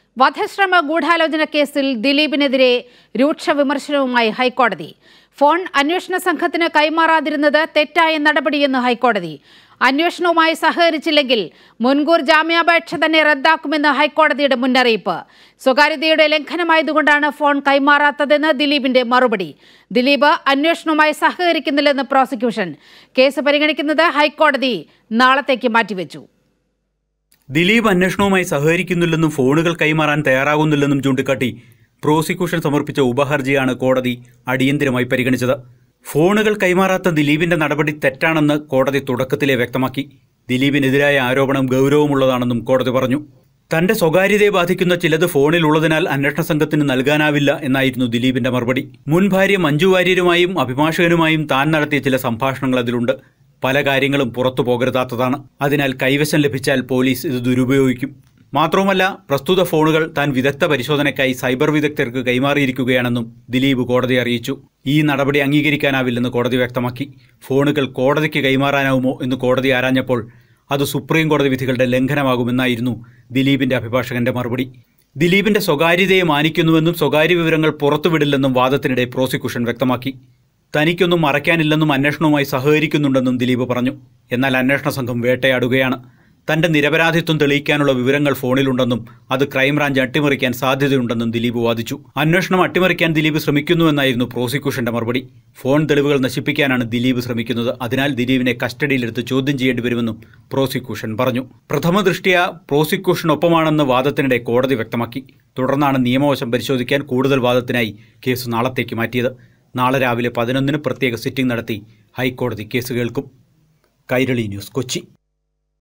വധശ്രമ ഗൂഢാലോചന കേസിൽ ദിലീപിനെതിരെ രൂക്ഷ വിമർശനവുമായി ഹൈക്കോടതി. ഫോൺ അന്വേഷണ സംഘത്തിന് കൈമാറാതിരുന്നത് തെറ്റായ നടപടിയെന്ന് ഹൈക്കോടതി. അന്വേഷണവുമായി സഹകരിച്ചില്ലെങ്കിൽ മുൻകൂർ ജാമ്യാപേക്ഷ തന്നെ റദ്ദാക്കുമെന്ന് ഹൈക്കോടതിയുടെ മുന്നറിയിപ്പ്. സ്വകാര്യതയുടെ ലംഘനമായതുകൊണ്ടാണ് ഫോൺ കൈമാറാത്തതെന്ന് ദിലീപിന്റെ മറുപടി. ദിലീപ് അന്വേഷണവുമായി സഹകരിക്കുന്നില്ലെന്ന് പ്രോസിക്യൂഷൻ. കേസ് പരിഗണിക്കുന്നത് ഹൈക്കോടതി നാളത്തേക്ക് മാറ്റിവെച്ചു. ദിലീപ് അന്വേഷണവുമായി സഹകരിക്കുന്നില്ലെന്നും ഫോണുകൾ കൈമാറാൻ തയ്യാറാകുന്നില്ലെന്നും ചൂണ്ടിക്കാട്ടി പ്രോസിക്യൂഷൻ സമർപ്പിച്ച ഉപഹർജിയാണ് കോടതി അടിയന്തരമായി പരിഗണിച്ചത്. ഫോണുകൾ കൈമാറാത്ത ദിലീപിന്റെ നടപടി തെറ്റാണെന്ന് കോടതി തുടക്കത്തിലെ വ്യക്തമാക്കി. ദിലീപിനെതിരായ ആരോപണം ഗൗരവമുള്ളതാണെന്നും കോടതി പറഞ്ഞു. തന്റെ സ്വകാര്യതയെ ബാധിക്കുന്ന ചിലത് ഫോണിലുള്ളതിനാൽ അന്വേഷണ സംഘത്തിന് നൽകാനാവില്ല എന്നായിരുന്നു ദിലീപിന്റെ മറുപടി. മുൻ ഭാര്യ മഞ്ജു വാര്യരുമായും അഭിഭാഷകനുമായും താൻ നടത്തിയ ചില സംഭാഷണങ്ങൾ അതിലുണ്ട്. പല കാര്യങ്ങളും പുറത്തു പോകരുതാത്തതാണ്. അതിനാൽ കൈവശം ലഭിച്ചാൽ പോലീസ് ഇത് ദുരുപയോഗിക്കും. മാത്രവുമല്ല, പ്രസ്തുത ഫോണുകൾ താൻ വിദഗ്ധ പരിശോധനയ്ക്കായി സൈബർ വിദഗ്ധർക്ക് കൈമാറിയിരിക്കുകയാണെന്നും ദിലീപ് കോടതിയെ അറിയിച്ചു. ഈ നടപടി അംഗീകരിക്കാനാവില്ലെന്ന് കോടതി വ്യക്തമാക്കി. ഫോണുകൾ കോടതിക്ക് കൈമാറാനാവുമോ എന്ന് കോടതി ആരാഞ്ഞപ്പോൾ അത് സുപ്രീം കോടതി വിധികളുടെ ലംഘനമാകുമെന്നായിരുന്നു ദിലീപിന്റെ അഭിഭാഷകന്റെ മറുപടി. ദിലീപിന്റെ സ്വകാര്യതയെ മാനിക്കുന്നുവെന്നും സ്വകാര്യ വിവരങ്ങൾ പുറത്തുവിടില്ലെന്നും വാദത്തിനിടെ പ്രോസിക്യൂഷൻ വ്യക്തമാക്കി. തനിക്കൊന്നും മറയ്ക്കാനില്ലെന്നും അന്വേഷണവുമായി സഹകരിക്കുന്നുണ്ടെന്നും ദിലീപ് പറഞ്ഞു. എന്നാൽ അന്വേഷണ സംഘം വേട്ടയാടുകയാണ്. തന്റെ നിരപരാധിത്വം തെളിയിക്കാനുള്ള വിവരങ്ങൾ ഫോണിലുണ്ടെന്നും അത് ക്രൈംബ്രാഞ്ച് അട്ടിമറിക്കാൻ സാധ്യതയുണ്ടെന്നും ദിലീപ് വാദിച്ചു. അന്വേഷണം അട്ടിമറിക്കാൻ ദിലീപ് ശ്രമിക്കുന്നുവെന്നായിരുന്നു പ്രോസിക്യൂഷന്റെ മറുപടി. ഫോൺ തെളിവുകൾ നശിപ്പിക്കാനാണ് ദിലീപ് ശ്രമിക്കുന്നത്. അതിനാൽ ദിലീപിനെ കസ്റ്റഡിയിലെടുത്ത് ചോദ്യം ചെയ്യേണ്ടി വരുമെന്നും പ്രോസിക്യൂഷൻ പറഞ്ഞു. പ്രഥമ ദൃഷ്ട്യാ പ്രോസിക്യൂഷനൊപ്പമാണെന്ന് വാദത്തിനിടെ കോടതി വ്യക്തമാക്കി. തുടർന്നാണ് നിയമവശം പരിശോധിക്കാൻ കൂടുതൽ വാദത്തിനായി കേസ് നാളത്തേക്ക് മാറ്റിയത്. നാളെ രാവിലെ 11-ന് പ്രത്യേക സിറ്റിംഗ് നടത്തി ഹൈക്കോടതി കേസ് കേൾക്കും. കൈരളി ന്യൂസ്, കൊച്ചി.